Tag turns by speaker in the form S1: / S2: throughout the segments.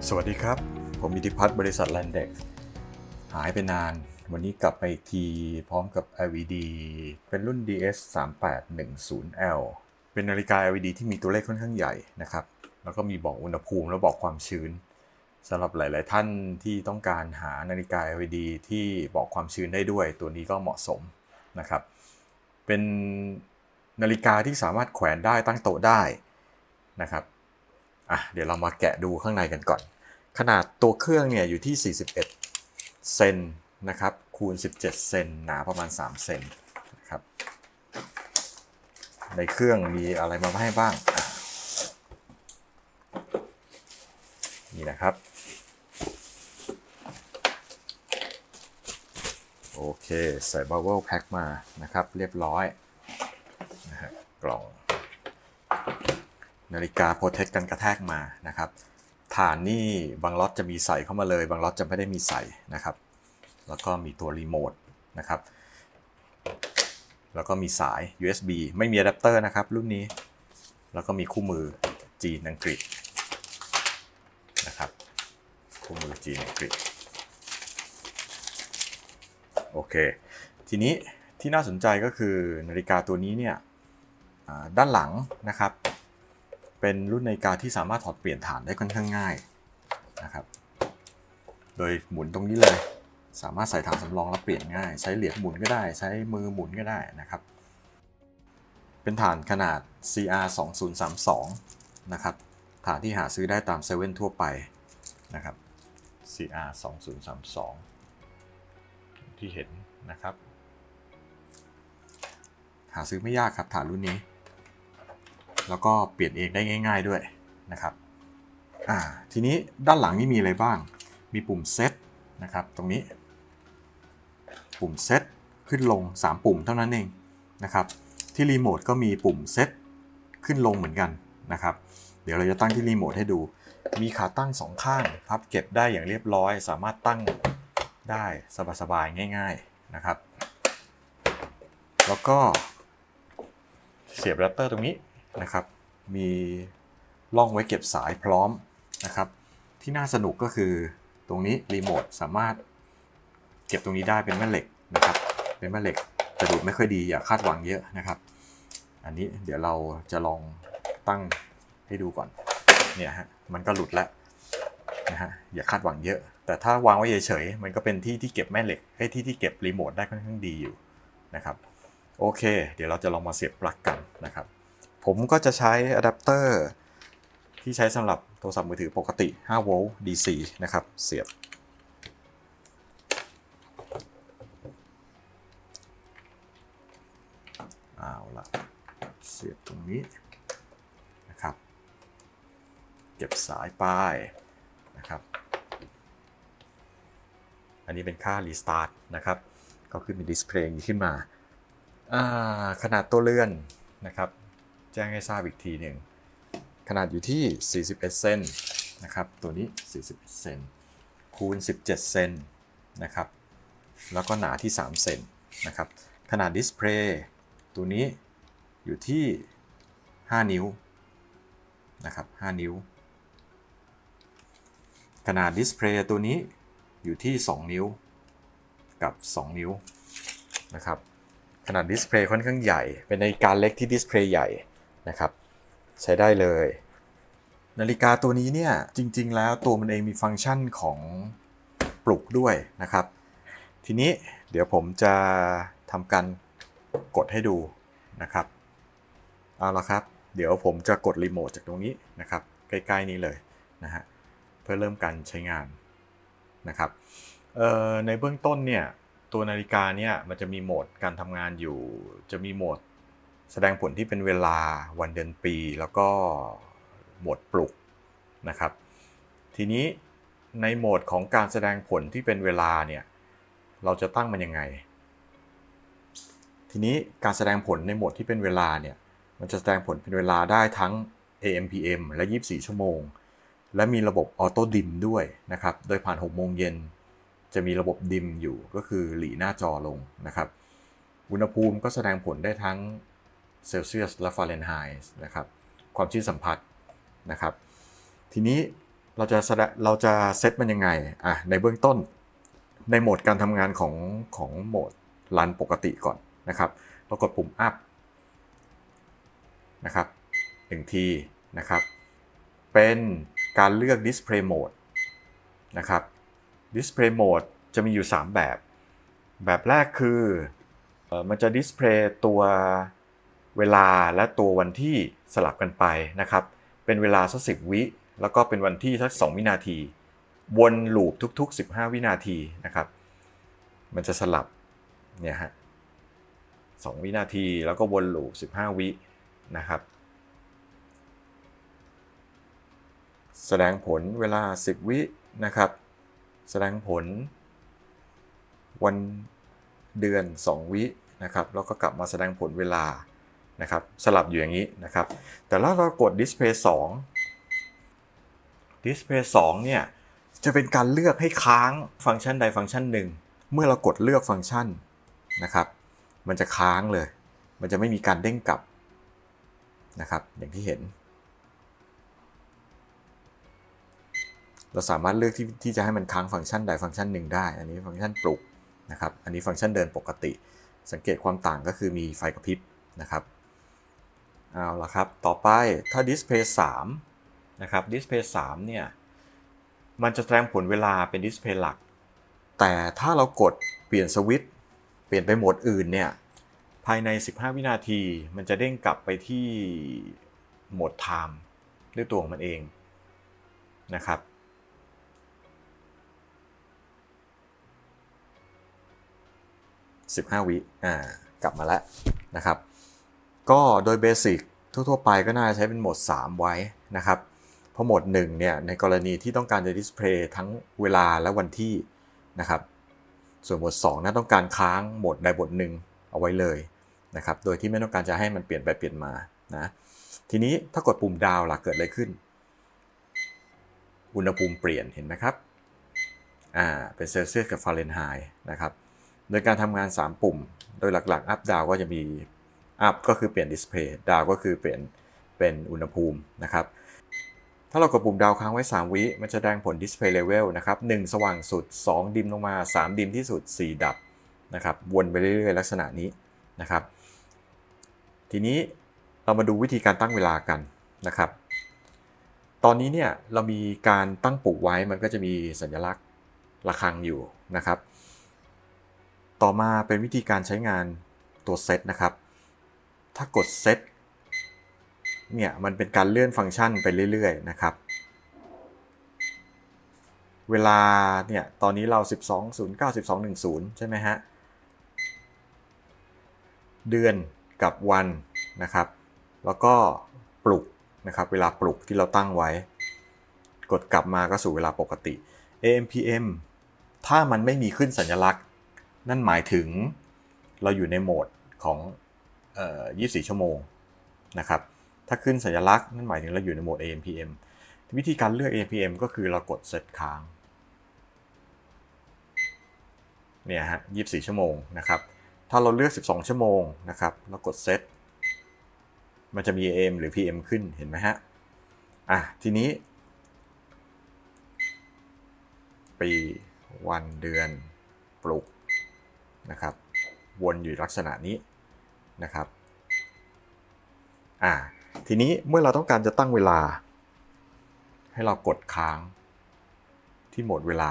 S1: สวัสดีครับผมอิทธิพัฒน์บริษัท Landex หายไปนานวันนี้กลับมาอีกทีพร้อมกับ LED เป็นรุ่น DS3810L เป็นนาฬิกา LED ที่มีตัวเลขค่อนข้างใหญ่นะครับแล้วก็มีบอกอุณหภูมิและบอกความชื้นสำหรับหลายๆท่านที่ต้องการหานาฬิกา LED ที่บอกความชื้นได้ด้วยตัวนี้ก็เหมาะสมนะครับเป็นนาฬิกาที่สามารถแขวนได้ตั้งโต๊ะได้นะครับเดี๋ยวเรามาแกะดูข้างในกันก่อนขนาดตัวเครื่องเนี่ยอยู่ที่41เซนนะครับคูณ17เซนหนาประมาณ3เซนนะครับในเครื่องมีอะไรมาให้บ้างนี่นะครับโอเคใส่บับเบิลแพ็คมานะครับเรียบร้อยนะฮะกล่องนาฬิกาโปรเทคกันกระแทกมานะครับฐานนี่บางล็อตจะมีใส่เข้ามาเลยบางล็อตจะไม่ได้มีใส่นะครับแล้วก็มีตัวรีโมทนะครับแล้วก็มีสาย USB ไม่มีอะแดปเตอร์นะครับรุ่นนี้แล้วก็มีคู่มือจีนอังกฤษนะครับคู่มือจีนอังกฤษโอเคทีนี้ที่น่าสนใจก็คือนาฬิกาตัวนี้เนี่ยด้านหลังนะครับเป็นรุ่นนาฬิกาที่สามารถถอดเปลี่ยนฐานได้ค่อนข้างง่ายนะครับโดยหมุนตรงนี้เลยสามารถใส่ฐานสำรองแล้วเปลี่ยนง่ายใช้เหรียญหมุนก็ได้ใช้มือหมุนก็ได้นะครับเป็นฐานขนาด CR 2032นะครับฐานที่หาซื้อได้ตามเซเว่นทั่วไปนะครับ CR 2032ที่เห็นนะครับหาซื้อไม่ยากครับฐานรุ่นนี้แล้วก็เปลี่ยนเองได้ง่ายๆด้วยนะครับทีนี้ด้านหลังนี่มีอะไรบ้างมีปุ่มเซตนะครับตรงนี้ปุ่มเซตขึ้นลง3ปุ่มเท่านั้นเองนะครับที่รีโมทก็มีปุ่มเซตขึ้นลงเหมือนกันนะครับเดี๋ยวเราจะตั้งที่รีโมทให้ดูมีขาตั้ง2ข้างพับเก็บได้อย่างเรียบร้อยสามารถตั้งได้สบายๆง่ายๆนะครับแล้วก็เสียบอะแดปเตอร์ตรงนี้นะครับมีร่องไว้เก็บสายพร้อมนะครับที่น่าสนุกก็คือตรงนี้รีโมทสามารถเก็บตรงนี้ได้เป็นแม่เหล็กนะครับเป็นแม่เหล็กจะดูดไม่ค่อยดีอย่าคาดหวังเยอะนะครับอันนี้เดี๋ยวเราจะลองตั้งให้ดูก่อนเนี่ยฮะมันก็หลุดแล้วนะฮะอย่าคาดหวังเยอะแต่ถ้าวางไว้เฉยๆมันก็เป็นที่ที่เก็บแม่เหล็กให้ที่เก็บรีโมทได้ค่อนข้างดีอยู่นะครับโอเคเดี๋ยวเราจะลองมาเสียบปลั๊กกันนะครับผมก็จะใช้อะแดปเตอร์ที่ใช้สำหรับโทรศัพท์มือถือปกติ5โวลต์ DC นะครับเสียบเอาละเสียบตรงนี้นะครับเก็บสายป้ายนะครับอันนี้เป็นค่า Restart นะครับก็ขึ้นเป็นดิสเพลย์ขึ้นมาขนาดตัวเลื่อนนะครับแจ้งให้ทราบอีกทีหนึ่งขนาดอยู่ที่41เซนนะครับตัวนี้41เซนคูณ17เซนนะครับแล้วก็หนาที่3เซนนะครับขนาดดิสเพลย์ตัวนี้อยู่ที่5นิ้วนะครับ5นิ้วขนาดดิสเพลย์ตัวนี้อยู่ที่2นิ้วกับ2นิ้วนะครับขนาดดิสเพลย์ค่อนข้างใหญ่เป็นนาฬิกาเล็กที่ดิสเพลย์ใหญ่นะครับใช้ได้เลยนาฬิกาตัวนี้เนี่ยจริงๆแล้วตัวมันเองมีฟังก์ชันของปลุกด้วยนะครับทีนี้เดี๋ยวผมจะทำการกดให้ดูนะครับเอาละครับเดี๋ยวผมจะกดรีโมทจากตรงนี้นะครับใกล้ๆนี้เลยนะฮะเพื่อเริ่มการใช้งานนะครับในเบื้องต้นเนี่ยตัวนาฬิกาเนี่ยมันจะมีโหมดการทำงานอยู่จะมีโหมดแสดงผลที่เป็นเวลาวันเดือนปีแล้วก็โหมดปลุกนะครับทีนี้ในโหมดของการแสดงผลที่เป็นเวลาเนี่ยเราจะตั้งมันยังไงทีนี้การแสดงผลในโหมดที่เป็นเวลาเนี่ยมันจะแสดงผลเป็นเวลาได้ทั้ง AM PM และ24ชั่วโมงและมีระบบออโต้ดิมด้วยนะครับโดยผ่าน6โมงเย็นจะมีระบบดิมอยู่ก็คือหลีหน้าจอลงนะครับอุณหภูมิก็แสดงผลได้ทั้งเซลเซียสและฟาเรนไฮต์นะครับความชื้นสัมผัสนะครับทีนี้เราจะเซตมันยังไงในเบื้องต้นในโหมดการทำงานของโหมดรันปกติก่อนนะครับเรากดปุ่ม up นะครับ1ทีนะครับเป็นการเลือก display mode นะครับ display mode จะมีอยู่3แบบแรกคือมันจะ display ตัวเวลาและตัววันที่สลับกันไปนะครับเป็นเวลาสัก10 วิแล้วก็เป็นวันที่สัก2 วินาทีวนลูปทุกๆ15 วินาทีนะครับมันจะสลับเนี่ยฮะ2 วินาทีแล้วก็วนลูป15 วินะครับแสดงผลเวลา10 วินะครับแสดงผลวันเดือน2 วินะครับแล้วก็กลับมาแสดงผลเวลานะครับสลับอยู่อย่างนี้นะครับแต่ถ้าเรากด Display 2 เนี่ยจะเป็นการเลือกให้ค้างฟังก์ชันใดฟังก์ชันหนึ่งเมื่อเรากดเลือกฟังก์ชันนะครับมันจะค้างเลยมันจะไม่มีการเด้งกลับนะครับอย่างที่เห็นเราสามารถเลือกที่จะให้มันค้างฟังก์ชันใดฟังก์ชันหนึ่งได้อันนี้ฟังก์ชันปลุกนะครับอันนี้ฟังก์ชันเดินปกติสังเกตความต่างก็คือมีไฟกระพริบนะครับเอาละครับต่อไปถ้า Display 3นะครับ Display 3เนี่ยมันจะแสดงผลเวลาเป็น Display หลักแต่ถ้าเรากดเปลี่ยนสวิตช์เปลี่ยนไปโหมดอื่นเนี่ยภายใน15 วินาทีมันจะเด้งกลับไปที่โหมด Time ด้วยตัวของมันเองนะครับ15 วิกลับมาแล้วนะครับก็โดยเบสิกทั่วๆไปก็น่าจะใช้เป็นโหมด3ไว้นะครับเพราะโหมด1เนี่ยในกรณีที่ต้องการจะดิสเพลย์ทั้งเวลาและวันที่นะครับส่วนโหมด2นะต้องการค้างโหมดใดโหมดหนึ่งเอาไว้เลยนะครับโดยที่ไม่ต้องการจะให้มันเปลี่ยนไปเปลี่ยนมานะทีนี้ถ้ากดปุ่มดาวล่ะเกิดอะไรขึ้นอุณหภูมิเปลี่ยนเห็นไหมครับเป็นเซลเซียสกับฟาเรนไฮต์นะครับโดยการทำงาน3ปุ่มโดยหลักๆ up down ก็จะมี up ก็คือเปลี่ยน display down ก็คือเปลี่ยนเป็นอุณหภูมินะครับถ้าเรากดปุ่มดาวค้างไว้3 วิมันจะแสดงผล display level นะครับ1สว่างสุด2ดิมลงมา3ดิมที่สุด4ดับนะครับวนไปเรื่อยๆลักษณะนี้นะครับทีนี้เรามาดูวิธีการตั้งเวลากันนะครับตอนนี้เนี่ยเรามีการตั้งปลุกไว้มันก็จะมีสัญลักษณ์ระฆังอยู่นะครับต่อมาเป็นวิธีการใช้งานตัวเซตนะครับถ้ากดเซตเนี่ยมันเป็นการเลื่อนฟังก์ชันไปเรื่อยๆนะครับเวลาเนี่ยตอนนี้เรา 12:09 12:10 ใช่ไหมฮะเดือนกับวันนะครับแล้วก็ปลุกนะครับเวลาปลุกที่เราตั้งไว้กดกลับมาก็สู่เวลาปกติ AM PM ถ้ามันไม่มีขึ้นสัญลักษณ์นั่นหมายถึงเราอยู่ในโหมดของ24 ชั่วโมงนะครับถ้าขึ้นสัญลักษณ์นั่นหมายถึงเราอยู่ในโหมด AM PM วิธีการเลือก AM PM ก็คือเรากดเซตค้างเนี่ยฮะ24 ชั่วโมงนะครับถ้าเราเลือก12 ชั่วโมงนะครับแล้วกดเซตมันจะมี AM หรือ PM ขึ้นเห็นไหมฮะทีนี้ปีวันเดือนปลุกนะครับวนอยู่ลักษณะนี้นะครับทีนี้เมื่อเราต้องการจะตั้งเวลาให้เรากดค้างที่โหมดเวลา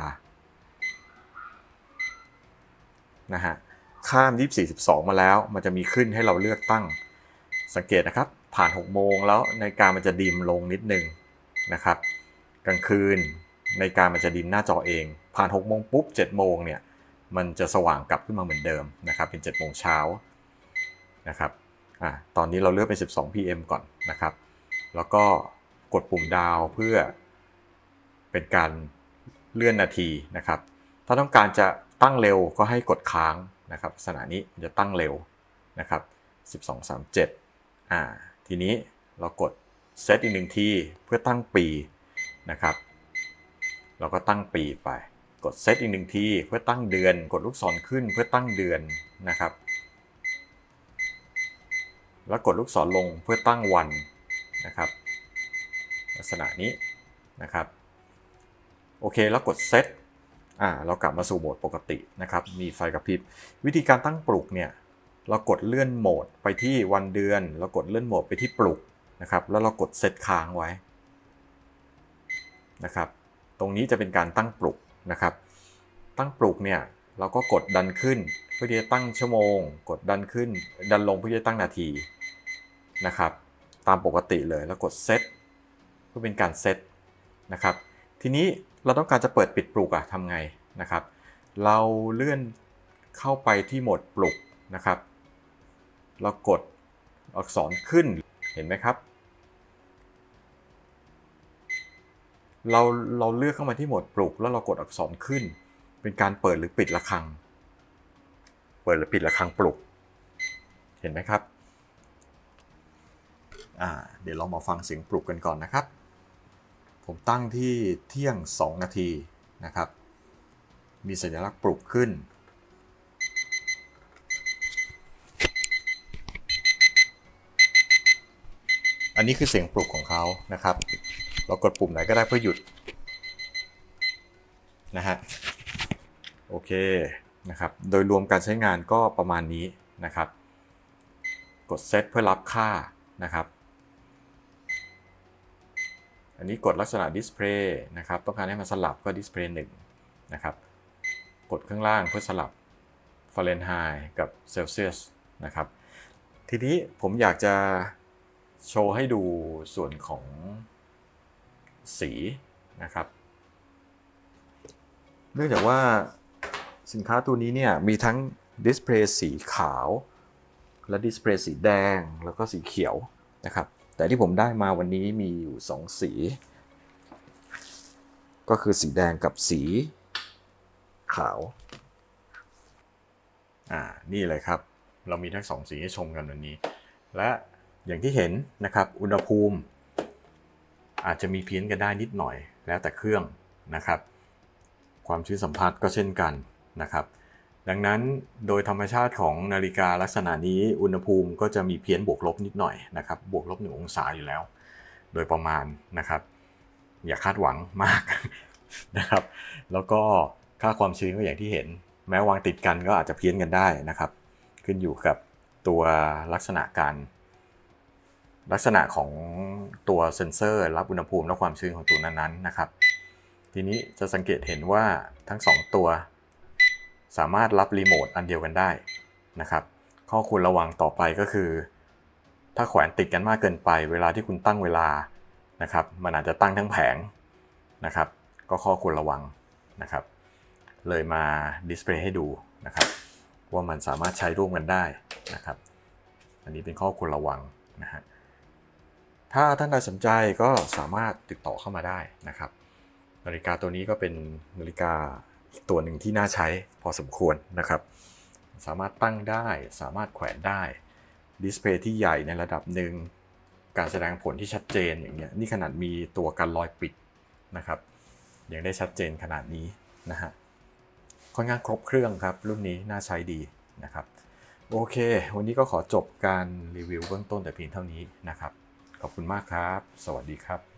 S1: นะฮะข้าม 24:12 มาแล้วมันจะมีขึ้นให้เราเลือกตั้งสังเกตนะครับผ่าน6 โมงแล้วนาฬิกามันจะดิมลงนิดนึงนะครับกลางคืนนาฬิกามันจะดิมหน้าจอเองผ่าน6 โมงปุ๊บ7 โมงเนี่ยมันจะสว่างกลับขึ้นมาเหมือนเดิมนะครับเป็น7 โมงเช้านะครับตอนนี้เราเลือกเป็น 12 PM ก่อนนะครับแล้วก็กดปุ่มดาวเพื่อเป็นการเลื่อนนาทีนะครับถ้าต้องการจะตั้งเร็วก็ให้กดค้างนะครับลักษณะนี้มันจะตั้งเร็วนะครับ12:37ทีนี้เรากดเซตอีก1ทีเพื่อตั้งปีนะครับเราก็ตั้งปีไปกดเซตอีก1ทีเพื่อตั้งเดือนกดลูกศรขึ้นเพื่อตั้งเดือนนะครับแล้วกดลูกศรลงเพื่อตั้งวันนะครับลักษณะนี้นะครับโอเคแล้วกดเซตเรากลับมาสู่โหมดปกตินะครับมีไฟกระพริบวิธีการตั้งปลุกเนี่ยเรากดเลื่อนโหมดไปที่วันเดือนเรากดเลื่อนโหมดไปที่ปลุกนะครับแล้วเรากดเซตค้างไว้นะครับตรงนี้จะเป็นการตั้งปลุกนะครับตั้งปลุกเนี่ยเราก็กดดันขึ้นเพื่อที่จะตั้งชั่วโมงกดดันขึ้นดันลงเพื่อที่จะตั้งนาทีนะครับตามปกติเลยแล้วกดเซตเพื่อเป็นการเซตนะครับทีนี้เราต้องการจะเปิดปิดปลุกทำไงนะครับเราเลื่อนเข้าไปที่โหมดปลุกนะครับเรากดอักษรขึ้นเห็นไหมครับเราเลือกเข้ามาที่โหมดปลุกแล้วเรากดอักษรขึ้นเป็นการเปิดหรือปิดระฆังเปิดหรือปิดระฆังปลุกเห็นไหมครับเดี๋ยวเรามาฟังเสียงปลุกกันก่อนนะครับผมตั้งที่เที่ยง2 นาทีนะครับมีสัญลักษณ์ปลุกขึ้นอันนี้คือเสียงปลุกของเขานะครับเรากดปุ่มไหนก็ได้เพื่อหยุดนะฮะโอเคนะครับโดยรวมการใช้งานก็ประมาณนี้นะครับกดเซตเพื่อรับค่านะครับอันนี้กดลักษณะดิสเพลย์นะครับต้องการให้มันสลับก็ดิสเพลย์1นะครับกดข้างล่างเพื่อสลับฟาเรนไฮต์กับเซลเซียสนะครับทีนี้ผมอยากจะโชว์ให้ดูส่วนของสีนะครับเนื่องจากว่าสินค้าตัวนี้เนี่ยมีทั้งดิสเพลย์สีขาวและดิสเพลย์สีแดงแล้วก็สีเขียวนะครับแต่ที่ผมได้มาวันนี้มีอยู่2สีก็คือสีแดงกับสีขาวนี่เลยครับเรามีทั้ง2สีให้ชมกันวันนี้และอย่างที่เห็นนะครับอุณหภูมิอาจจะมีเพี้ยนกันได้นิดหน่อยแล้วแต่เครื่องนะครับความชื้นสัมผัสก็เช่นกันนะครับดังนั้นโดยธรรมชาติของนาฬิกาลักษณะนี้อุณหภูมิก็จะมีเพี้ยนบวกลบนิดหน่อยนะครับบวกลบ1 องศาอยู่แล้วโดยประมาณนะครับอย่าคาดหวังมากนะครับแล้วก็ค่าความชื้นก็อย่างที่เห็นแม้วางติดกันก็อาจจะเพี้ยนกันได้นะครับขึ้นอยู่กับตัวลักษณะของตัวเซ็นเซอร์รับอุณหภูมิและความชื้นของตัวนั้นๆนะครับทีนี้จะสังเกตเห็นว่าทั้ง2ตัวสามารถรับรีโมทอันเดียวกันได้นะครับข้อควรระวังต่อไปก็คือถ้าแขวนติดกันมากเกินไปเวลาที่คุณตั้งเวลานะครับมันอาจจะตั้งทั้งแผงนะครับก็ข้อควรระวังนะครับเลยมาดิสเพลย์ให้ดูนะครับว่ามันสามารถใช้ร่วมกันได้นะครับอันนี้เป็นข้อควรระวังนะฮะถ้าท่านใดสนใจก็สามารถติดต่อเข้ามาได้นะครับนาฬิกาตัวนี้ก็เป็นนาฬิกาอีกตัวหนึ่งที่น่าใช้พอสมควรนะครับสามารถตั้งได้สามารถแขวนได้ดิสเพลย์ที่ใหญ่ในระดับหนึ่งการแสดงผลที่ชัดเจนอย่างเงี้ยนี่ขนาดมีตัวกันรอยปิดนะครับยังได้ชัดเจนขนาดนี้นะฮะค่อนข้างครบเครื่องครับรุ่นนี้น่าใช้ดีนะครับโอเควันนี้ก็ขอจบการรีวิวเบื้องต้นแต่เพียงเท่านี้นะครับขอบคุณมากครับสวัสดีครับ